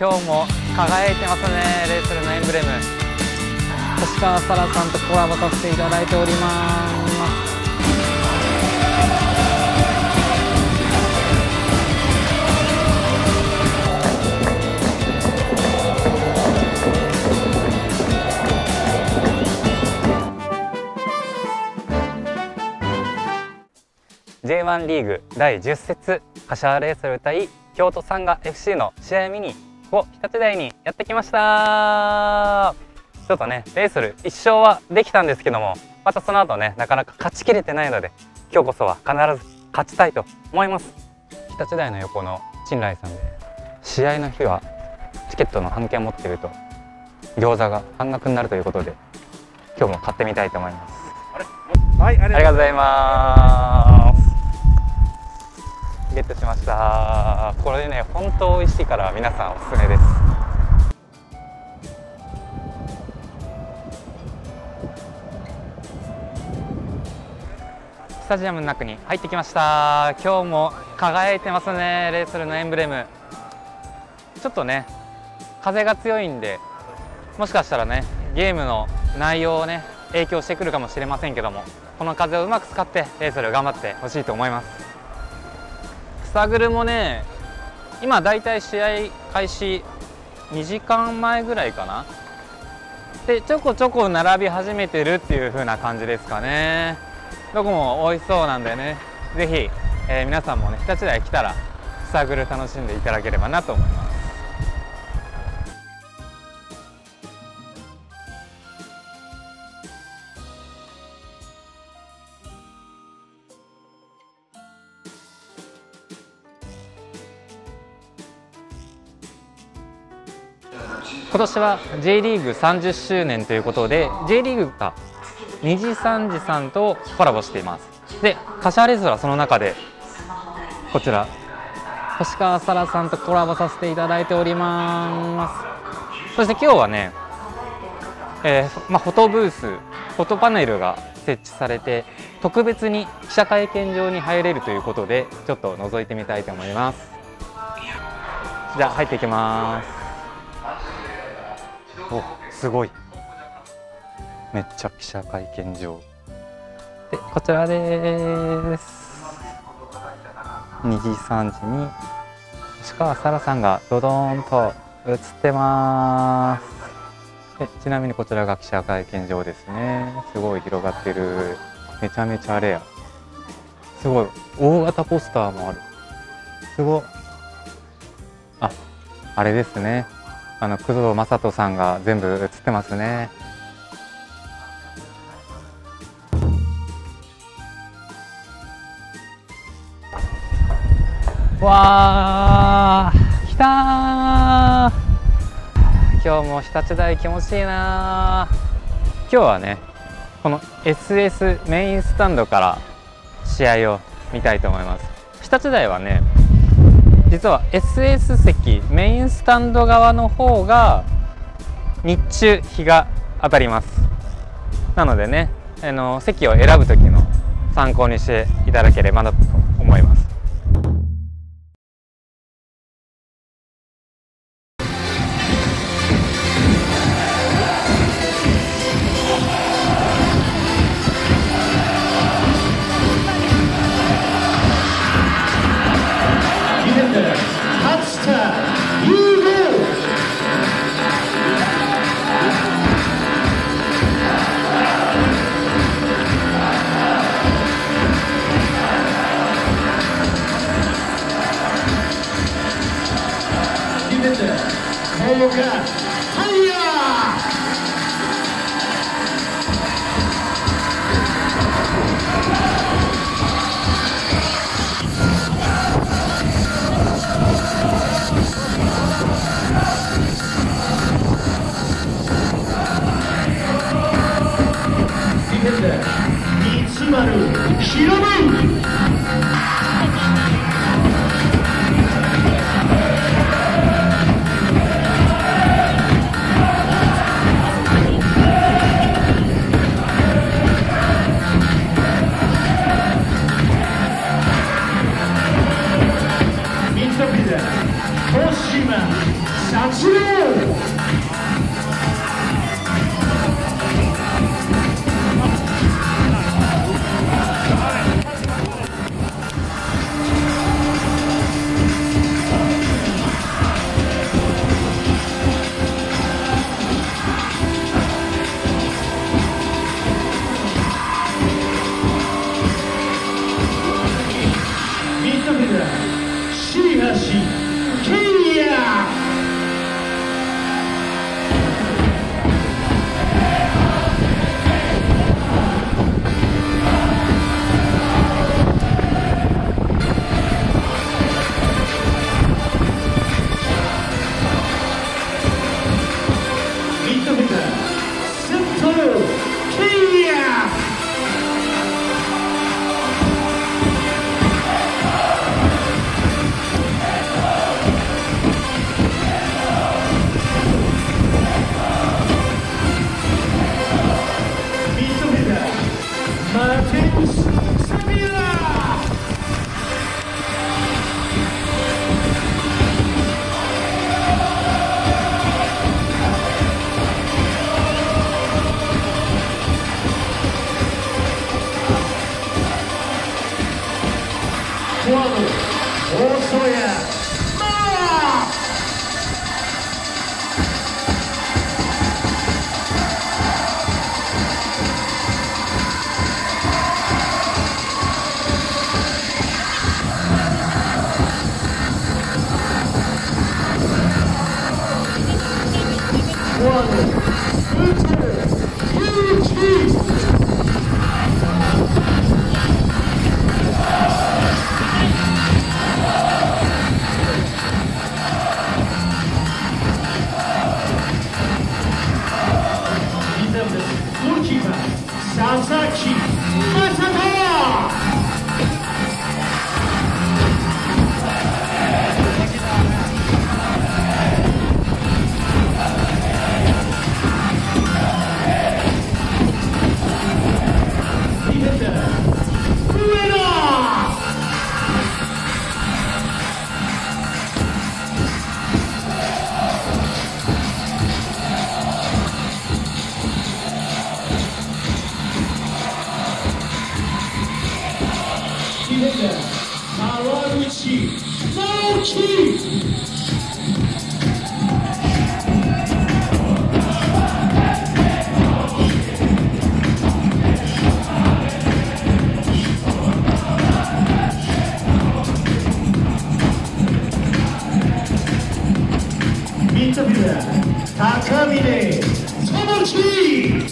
今日も輝いてますね。レイソルのエンブレム、星川沙羅さんとコラボさせていただいております。J1 リーグ第10節柏レイソル対京都サンガ FC の試合見に日立大にやってきました。ちょっとねレイソル1勝はできたんですけども、またその後ねなかなか勝ちきれてないので、今日こそは必ず勝ちたいと思います。日立大の横の陳来さんで、試合の日はチケットの半券を持っていると餃子が半額になるということで、今日も買ってみたいと思います。はい、ありがとうございます。ゲットしました。これね本当美味しいから皆さんおすすめです。スタジアムの中に入ってきました。今日も輝いてますね。レイソルのエンブレム、ちょっとね風が強いんで、もしかしたらねゲームの内容をね影響してくるかもしれませんけども、この風をうまく使ってレイソル頑張ってほしいと思います。草グルもね今だいたい試合開始2時間前ぐらいかなで、ちょこちょこ並び始めてるっていう風な感じですかね。どこも美味しそうなんでね、ぜひ、皆さんもね日立大来たら草グル楽しんでいただければなと思います。今年は J リーグ30周年ということで J リーグが2時3時さんとコラボしています。で柏レイソルはその中でこちら星川沙羅さんとコラボさせていただいております。そして今日はね、フォトブース、フォトパネルが設置されて特別に記者会見場に入れるということで、ちょっと覗いてみたいと思います。じゃあ入っていきます。お、すごい、めっちゃ記者会見場で、こちらです。2時3時に星川沙羅さんがドドーンと映ってます。でちなみにこちらが記者会見場ですね。すごい広がってる、めちゃめちゃレア、すごい大型ポスターもある。すごい、あれですね、工藤正人さんが全部映ってますね。わー、来たー。今日も日立大気持ちいいなー。今日はねこの SS メインスタンドから試合を見たいと思います。日立大はね実は SS 席メインスタンド側の方が日中日が当たります。なのでね席を選ぶ時の参考にしていただければなと思います。 走れ。高峰友知。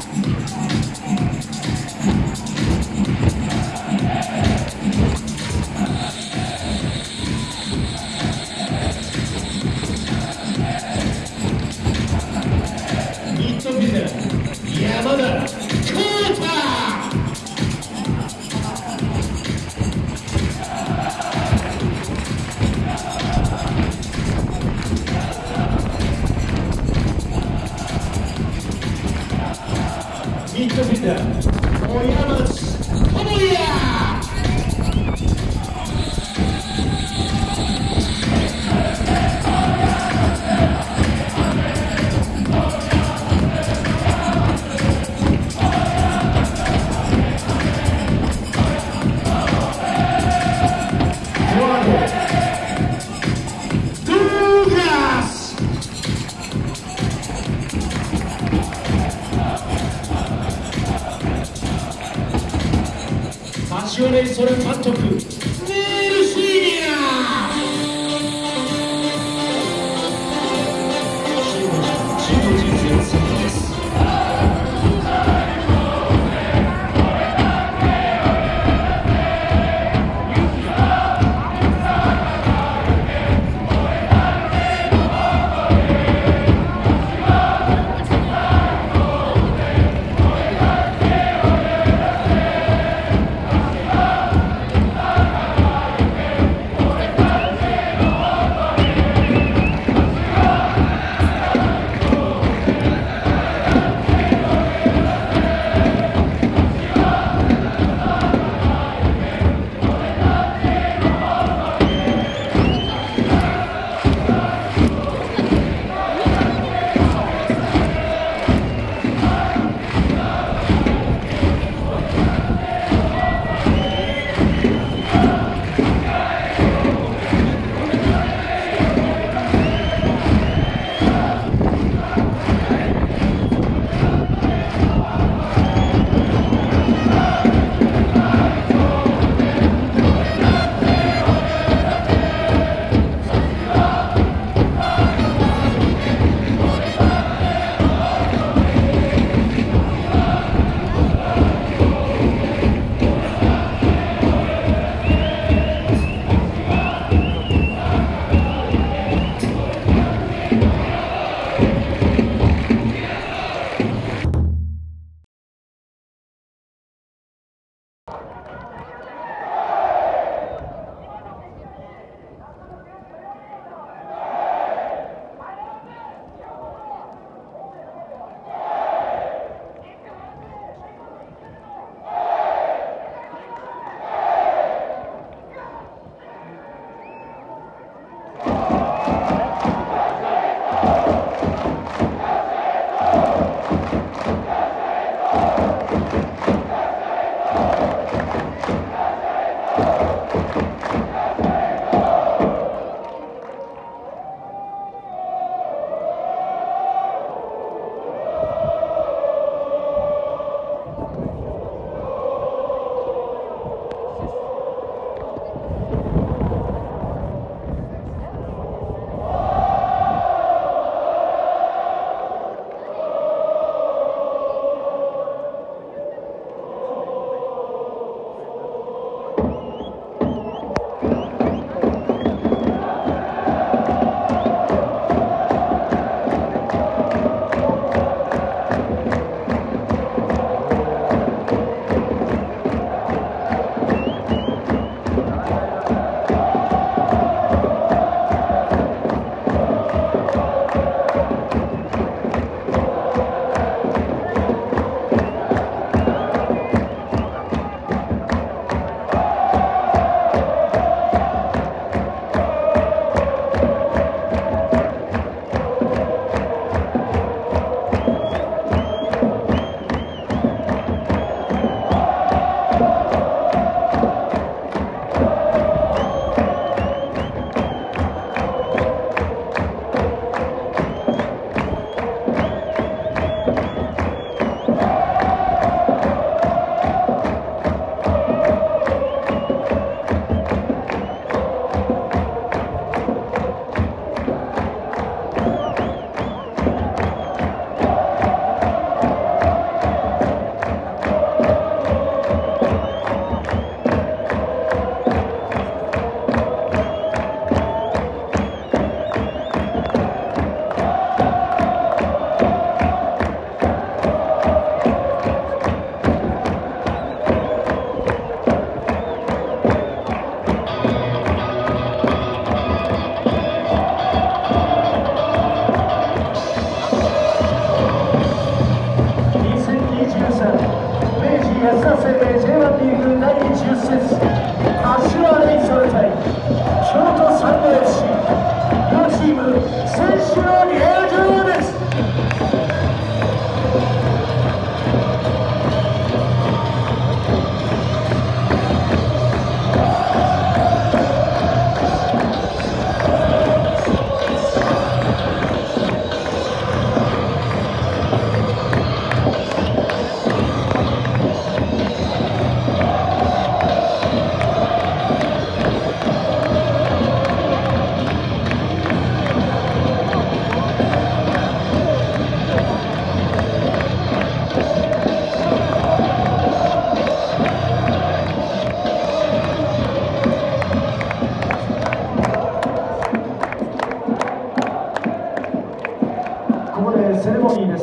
ミッドフィルダー山田浩太。ミッドフィルダー小山智也。レイソル監督ネイルシーニア。チーム人生の先輩です。 10節柏レイソル対京都サンガ FC 両チーム選手の入場です。ここでセレモニーです。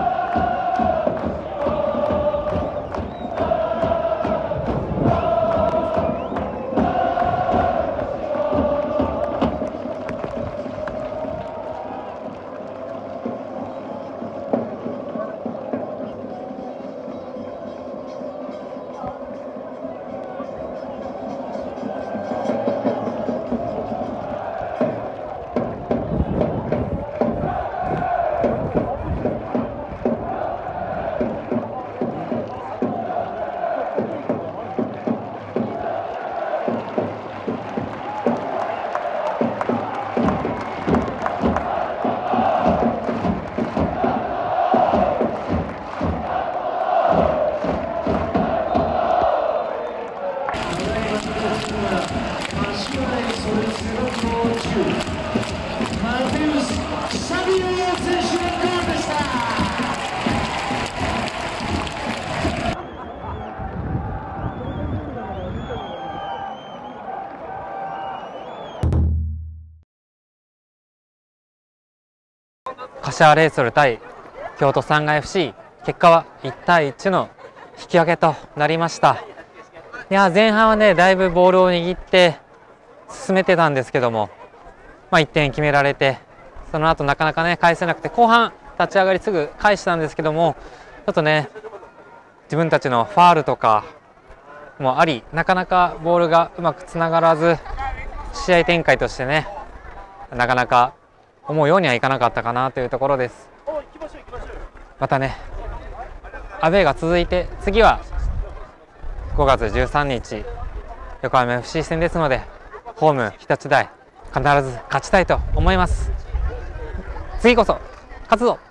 柏レイソル対京都サンガ FC、 結果は1対1の引き分けとなりました。いや前半はねだいぶボールを握って進めてたんですけども、1点決められて、その後なかなかね返せなくて、後半立ち上がりすぐ返したんですけども、ちょっとね自分たちのファールとかもあり、なかなかボールがうまくつながらず、試合展開としてねなかなか思うようにはいかなかったかなというところです。またねアウェーが続いて、次は5月13日横浜 FC 戦ですので、ホーム日立大必ず勝ちたいと思います。次こそ勝つぞ。